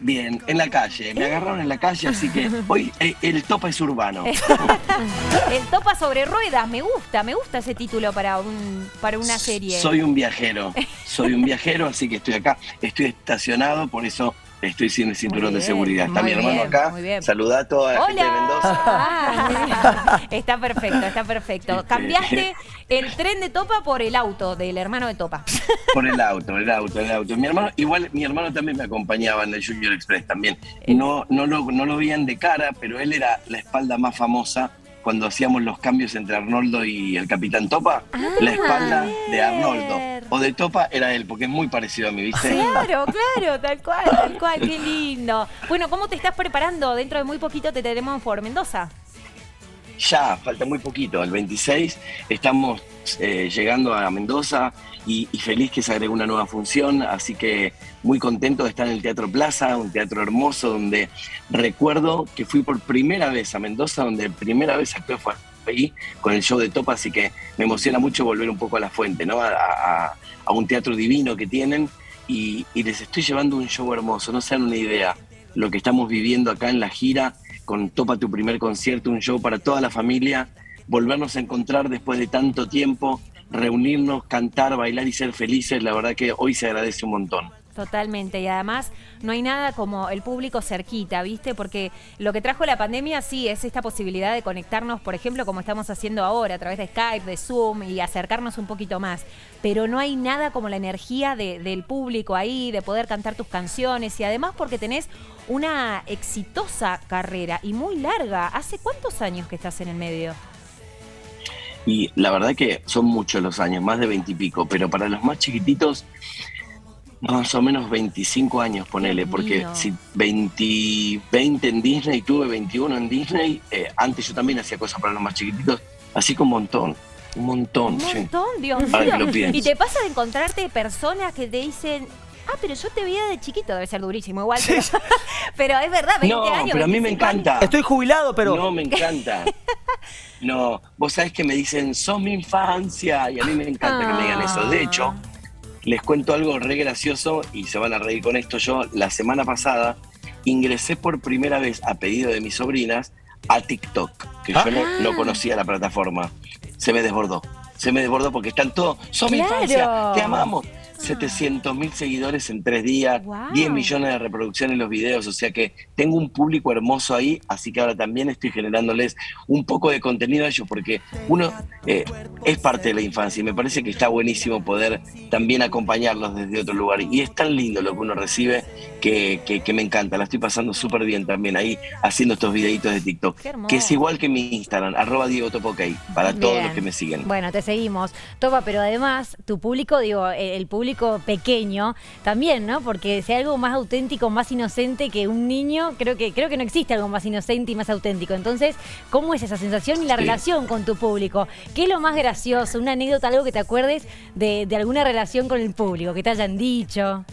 Bien, en la calle. Me agarraron en la calle, así que hoy el Topa es urbano. El Topa sobre ruedas, me gusta ese título para una serie. Soy un viajero, así que estoy acá. Estoy estacionado, por eso estoy sin el cinturón de seguridad. Está mi hermano acá. Saluda a toda la gente de Mendoza. Está perfecto. Cambiaste el tren de Topa por el auto del hermano de Topa. Por el auto. Mi hermano también me acompañaba en el Junior Express también. No lo veían de cara, pero él era la espalda más famosa cuando hacíamos los cambios entre Arnoldo y el Capitán Topa. La espalda de Arnoldo o de Topa era él, porque es muy parecido a mí, ¿viste? Claro, tal cual, qué lindo. Bueno, ¿cómo te estás preparando? Dentro de muy poquito te tenemos por Mendoza. Ya, falta muy poquito, el 26 estamos llegando a Mendoza y feliz que se agregó una nueva función, así que muy contento de estar en el Teatro Plaza, un teatro hermoso donde recuerdo que fui por primera vez a Mendoza, donde primera vez actué fue ahí con el show de Topa, así que me emociona mucho volver un poco a la fuente, ¿no? A un teatro divino que tienen y les estoy llevando un show hermoso, no se dan una idea lo que estamos viviendo acá en la gira con Topa tu primer concierto, un show para toda la familia, volvernos a encontrar después de tanto tiempo, reunirnos, cantar, bailar y ser felices, la verdad que hoy se agradece un montón. Totalmente, y además no hay nada como el público cerquita, ¿viste? Porque lo que trajo la pandemia sí es esta posibilidad de conectarnos, por ejemplo, como estamos haciendo ahora, a través de Skype, de Zoom, y acercarnos un poquito más. Pero no hay nada como la energía del público ahí, de poder cantar tus canciones, y además porque tenés una exitosa carrera y muy larga. ¿Hace cuántos años que estás en el medio? Y la verdad que son muchos los años, más de 20 y pico, pero para los más chiquititos, más o menos 25 años, ponele, porque si 20 en Disney, tuve 21 en Disney, antes yo también hacía cosas para los más chiquititos, así que un montón, Dios mío. ¿Y te pasa de encontrarte personas que te dicen, pero yo te veía de chiquito? Debe ser durísimo igual, pero es verdad, 20 años. No, pero a mí me encanta. Estoy jubilado, pero... No, me encanta. No, vos sabés que me dicen, sos mi infancia, y a mí me encanta que me digan eso. De hecho, les cuento algo re gracioso y se van a reír con esto. Yo la semana pasada ingresé por primera vez a pedido de mis sobrinas a TikTok, que yo no conocía la plataforma. Se me desbordó porque están todos, sos mi infancia, te amamos. 700.000 seguidores en 3 días, 10 millones de reproducciones en los videos, o sea que tengo un público hermoso ahí, así que ahora también estoy generándoles un poco de contenido a ellos, porque uno es parte de la infancia y me parece que está buenísimo poder también acompañarlos desde otro lugar, y es tan lindo lo que uno recibe que me encanta, la estoy pasando súper bien también ahí haciendo estos videitos de TikTok, que es igual que mi Instagram, @DiegoTopaOK, para todos los que me siguen. Bueno, te seguimos, Topa, pero además tu público, digo, el público pequeño también, ¿no? Porque si hay algo más auténtico, más inocente que un niño, creo que no existe algo más inocente y más auténtico. Entonces, ¿cómo es esa sensación y la relación con tu público? ¿Qué es lo más gracioso? Una anécdota, algo que te acuerdes de alguna relación con el público, que te hayan dicho.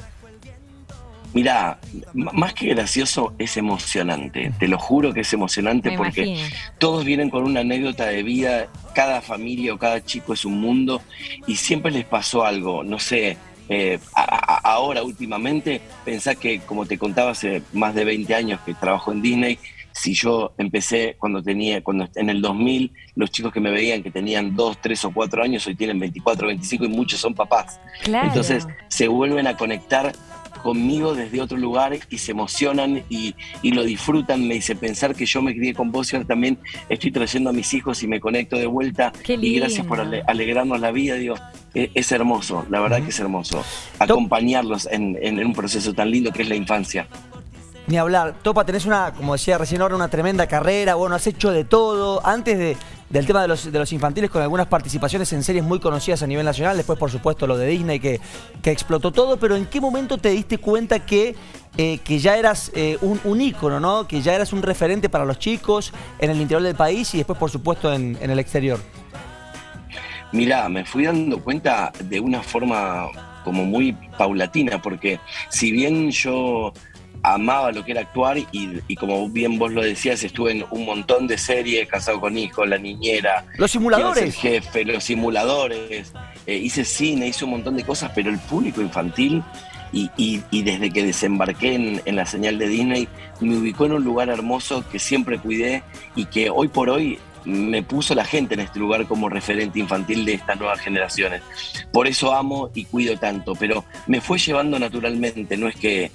Mirá, más que gracioso, es emocionante. Te lo juro que es emocionante porque todos vienen con una anécdota de vida. Cada familia o cada chico es un mundo y siempre les pasó algo. No sé, ahora últimamente, pensá que, como te contaba, hace más de 20 años que trabajo en Disney. Si yo empecé cuando en el 2000, los chicos que me veían que tenían 2, 3 o 4 años, hoy tienen 24, 25 y muchos son papás. Claro. Entonces se vuelven a conectar conmigo desde otro lugar y se emocionan y lo disfrutan. Me dice, pensar que yo me crié con vos y ahora también estoy trayendo a mis hijos y me conecto de vuelta. Y gracias por alegrarnos la vida. Digo, es hermoso, la verdad que es hermoso acompañarlos en un proceso tan lindo que es la infancia. Ni hablar. Topa, tenés como decía recién ahora, una tremenda carrera. Bueno, has hecho de todo. Antes del tema de los infantiles, con algunas participaciones en series muy conocidas a nivel nacional. Después, por supuesto, lo de Disney, que explotó todo. Pero ¿en qué momento te diste cuenta que ya eras un ícono, ¿no? Que ya eras un referente para los chicos en el interior del país y después, por supuesto, en el exterior? Mirá, me fui dando cuenta de una forma como muy paulatina, porque si bien yo amaba lo que era actuar y como bien vos lo decías, estuve en un montón de series, Casado con Hijos, La Niñera, Los Simuladores, El Jefe, Los Simuladores, hice cine, hice un montón de cosas, pero el público infantil y desde que desembarqué en la señal de Disney, me ubicó en un lugar hermoso que siempre cuidé y que hoy por hoy me puso la gente en este lugar como referente infantil de estas nuevas generaciones. Por eso amo y cuido tanto, pero me fue llevando naturalmente, no es que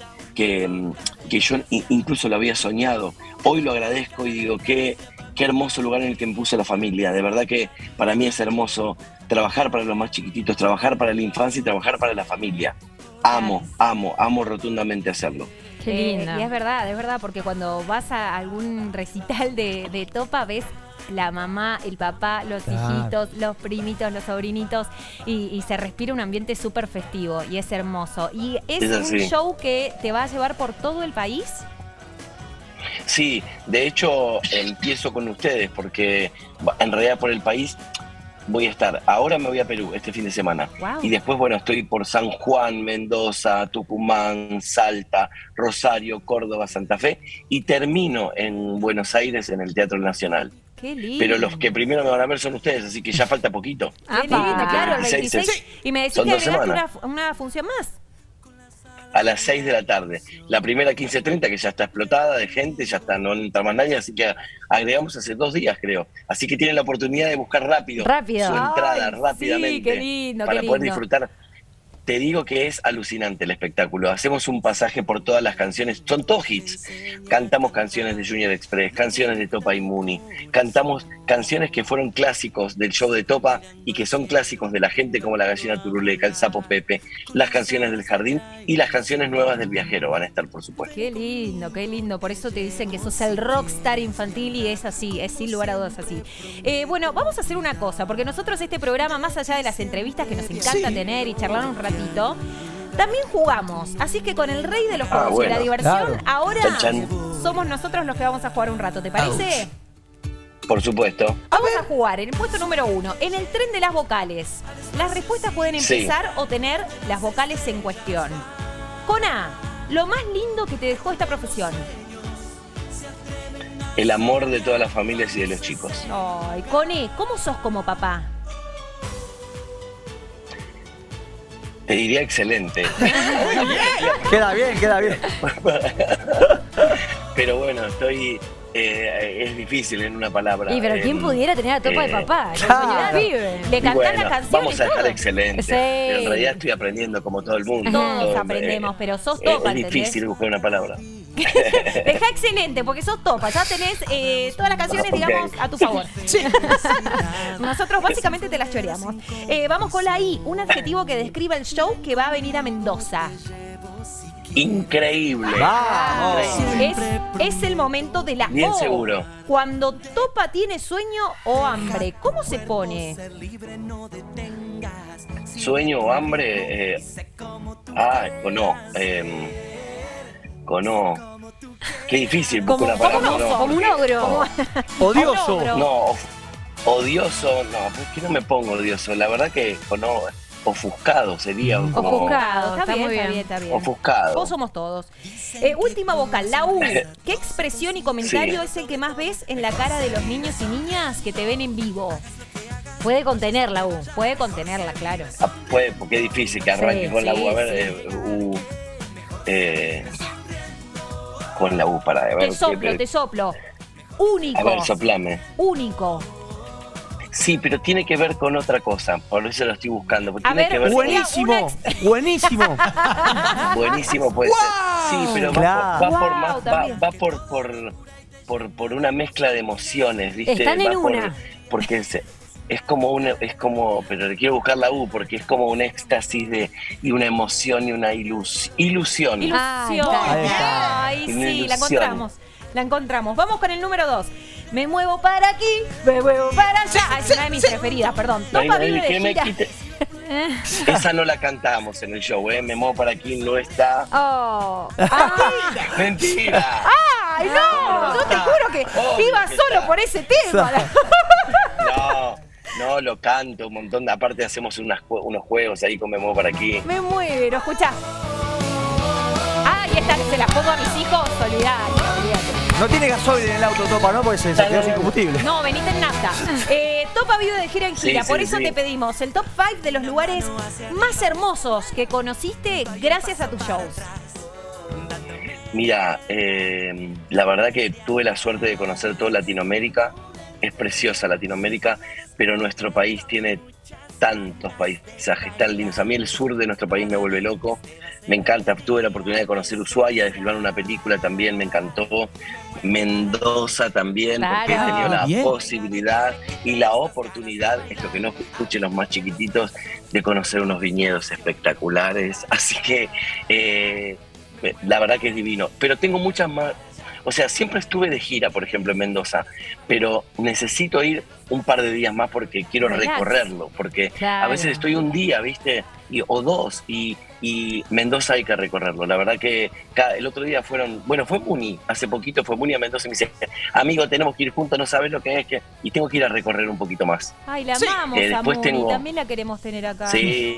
yo incluso lo había soñado. Hoy lo agradezco y digo, qué hermoso lugar en el que me puso la familia. De verdad que para mí es hermoso trabajar para los más chiquititos, trabajar para la infancia y trabajar para la familia. Amo rotundamente hacerlo. Qué lindo. Y es verdad, porque cuando vas a algún recital de Topa ves la mamá, el papá, los hijitos, los primitos, los sobrinitos y se respira un ambiente súper festivo y es hermoso. ¿Y es un show que te va a llevar por todo el país? Sí, de hecho empiezo con ustedes porque en realidad por el país voy a estar. Ahora me voy a Perú este fin de semana. Wow. Y después, bueno, estoy por San Juan, Mendoza, Tucumán, Salta, Rosario, Córdoba, Santa Fe y termino en Buenos Aires en el Teatro Nacional. Qué lindo. Pero los que primero me van a ver son ustedes, así que ya falta poquito. Qué lindo, claro, el 26. Sí. Y me decís que agregaste una función más. A las 6 de la tarde. La primera 15:30 que ya está explotada de gente, ya está, no entra más nadie, así que agregamos hace 2 días, creo. Así que tienen la oportunidad de buscar rápido. Su entrada rápidamente. Sí, qué lindo, para poder disfrutar. Te digo que es alucinante el espectáculo. Hacemos un pasaje por todas las canciones. Son todos hits. Cantamos canciones de Junior Express, canciones de Topa y Muni. Cantamos canciones que fueron clásicos del show de Topa y que son clásicos de la gente como La Gallina Turuleca, El Sapo Pepe, las canciones del Jardín y las canciones nuevas del Viajero van a estar, por supuesto. Qué lindo, qué lindo. Por eso te dicen que sos el rockstar infantil y es así, es sin lugar a dudas así. Bueno, vamos a hacer una cosa, porque nosotros este programa, más allá de las entrevistas que nos encanta tener y charlar un ratito, también jugamos, así que con el rey de los juegos y la diversión, ahora somos nosotros los que vamos a jugar un rato, ¿te parece? Por supuesto. Vamos a jugar en el puesto número 1, en el tren de las vocales. Las respuestas pueden empezar o tener las vocales en cuestión. Con A, lo más lindo que te dejó esta profesión. El amor de todas las familias y de los chicos. Ay, con E, ¿cómo sos como papá? Te diría excelente. Queda bien. Pero bueno, es difícil en una palabra. Y pero ¿quién pudiera tener a Topa de papá? Claro. Le cantás la canción. Vamos a dejar excelente. Sí. Pero en realidad estoy aprendiendo como todo el mundo. Todos aprendemos, pero sos Topa, es difícil buscar una palabra. Deja excelente, porque sos Topa. Ya tenés todas las canciones, digamos, a tu favor. Sí. Nosotros básicamente te las choreamos. Vamos con la I, un adjetivo que describa el show que va a venir a Mendoza. Increíble. Es el momento de la Bien O. seguro. Cuando Topa tiene sueño o hambre, ¿cómo se pone? Sueño o hambre. Con O. Qué difícil buscar una palabra. Como un ogro. Odioso. No, odioso. No, ¿por qué no me pongo odioso? La verdad que con O. Ofuscado sería. Ofuscado, está muy bien. Ofuscado. Todos somos todos. Última vocal, la U. ¿Qué expresión y comentario es el que más ves en la cara de los niños y niñas que te ven en vivo? Puede contener la U, puede contenerla, claro. Puede, porque es difícil que arranque con la U. A ver, con la U para ver. Te soplo. Único. A ver, soplame. Único. Sí, pero tiene que ver con otra cosa, por eso lo estoy buscando. Porque tiene que ver buenísimo, buenísimo. Buenísimo puede ser. Sí, pero va por una mezcla de emociones, ¿viste? Están en una. Porque pero le quiero buscar la U porque es como un éxtasis y una emoción y una ilusión. Ay, sí, la encontramos. Vamos con el número 2. Me muevo para aquí, me muevo para allá. Es una de mis preferidas, perdón. Topa vive de gira. Esa no la cantamos en el show, Me muevo para aquí, no está. Mentira. ¡Ay, no! Yo te juro que iba solo por ese tema. No, lo canto un montón. Aparte hacemos unos juegos ahí con Me muevo para aquí. Me muero, escuchá. Y esta que se la pongo a mis hijos, olvidate. No tiene gasoil en el auto, Topa, ¿no? Porque se quedó sin combustible. No, venite en nafta. Topa vive de gira en gira, por eso te pedimos el top 5 de los lugares más hermosos que conociste gracias a tus shows. Mira, la verdad que tuve la suerte de conocer toda Latinoamérica. Es preciosa Latinoamérica, pero nuestro país tiene tantos paisajes tan lindos. A mí el sur de nuestro país me vuelve loco. Me encanta. Tuve la oportunidad de conocer Ushuaia, de filmar una película también, me encantó. Mendoza también, porque he tenido la posibilidad y la oportunidad, esto que no escuchen los más chiquititos, de conocer unos viñedos espectaculares. Así que la verdad que es divino. Pero tengo muchas más. O sea, siempre estuve de gira, por ejemplo, en Mendoza, pero necesito ir un par de días más porque quiero recorrerlo, porque a veces estoy un día, ¿viste? O dos, y Mendoza hay que recorrerlo. La verdad que el otro día fue Muni, hace poquito fue Muni a Mendoza y me dice, amigo, tenemos que ir juntos, no sabes lo que es, y tengo que ir a recorrer un poquito más. Ay, la amamos a Muni, también la queremos tener acá. Sí,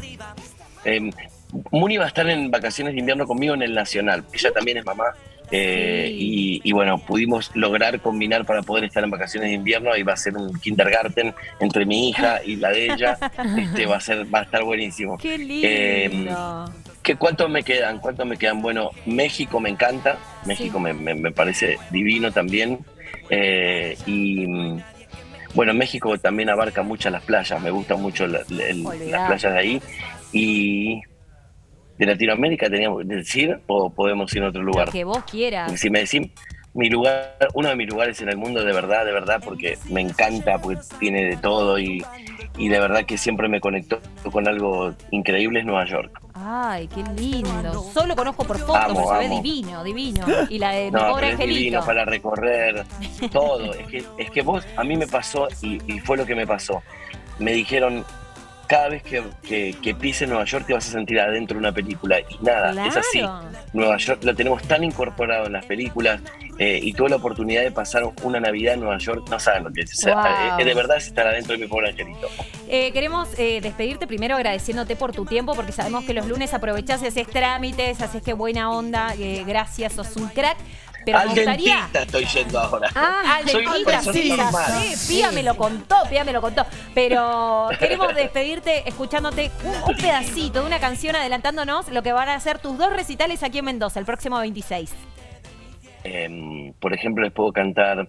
Muni va a estar en vacaciones de invierno conmigo en el Nacional, ella también es mamá. Y bueno, pudimos lograr combinar para poder estar en vacaciones de invierno y va a ser un kindergarten entre mi hija y la de ella. Va a estar buenísimo. ¡Qué lindo! ¿Cuántos me quedan? Bueno, México me encanta. México me parece divino también. Y bueno, México también abarca muchas las playas. Me gustan mucho las playas de ahí. Y de Latinoamérica teníamos que decir, o podemos ir a otro lugar. Lo que vos quieras. Si me decís mi lugar, uno de mis lugares en el mundo de verdad, porque me encanta, porque tiene de todo y de verdad que siempre me conectó con algo increíble, es Nueva York. Ay, qué lindo. Solo conozco por fotos, pero se ve divino. Y la de mi pobre angelito. Es divino para recorrer todo. Es que vos, a mí me pasó y fue lo que me pasó. Me dijeron, cada vez que pises Nueva York te vas a sentir adentro de una película. Y nada, es así. Nueva York lo tenemos tan incorporado en las películas y tuve la oportunidad de pasar una Navidad en Nueva York. No saben lo que es. De verdad es estar adentro de mi pobre angelito. Queremos despedirte primero agradeciéndote por tu tiempo, porque sabemos que los lunes aprovechás y haces trámites, haces que buena onda. Gracias, sos un crack. Pero al dentista estoy yendo ahora. Al dentista, Pía me lo contó. Pero queremos despedirte escuchándote un pedacito de una canción, adelantándonos lo que van a ser tus 2 recitales aquí en Mendoza, el próximo 26. Por ejemplo, les puedo cantar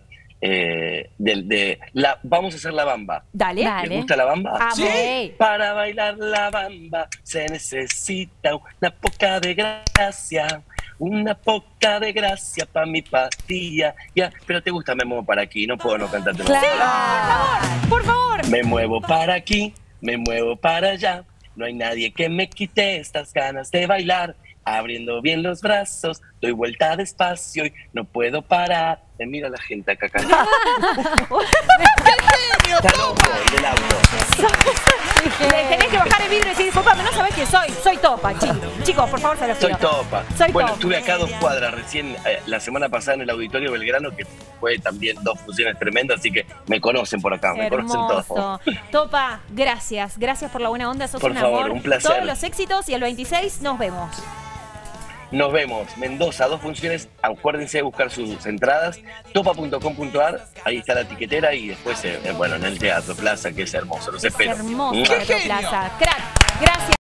vamos a hacer la bamba. Dale. ¿Les gusta la bamba? Sí. Para bailar la bamba se necesita una poca de gracia. Una poca de gracia pa' mi patilla. Pero te gusta Me Muevo para Aquí, no puedo no cantarte más. Sí, por favor. Me muevo para aquí, me muevo para allá. No hay nadie que me quite estas ganas de bailar. Abriendo bien los brazos, doy vuelta despacio y no puedo parar. Mira la gente acá cantando. Está loco del auto. Tenés que bajar el vidrio y decir, disculpame, no sabés quién soy. Soy Topa, chicos, por favor, se los pido. Soy Topa. Bueno, estuve acá a 2 cuadras recién la semana pasada en el Auditorio Belgrano, que fue también 2 funciones tremendas, así que me conocen por acá, me conocen todos. Topa, gracias por la buena onda, sos por un favor, amor. Un placer. Todos los éxitos y el 26 nos vemos. Nos vemos, Mendoza, 2 funciones, acuérdense de buscar sus entradas, topa.com.ar, ahí está la tiquetera y después, en el Teatro Plaza, que es hermoso, los espero. Hermoso, Teatro Plaza, crack, gracias.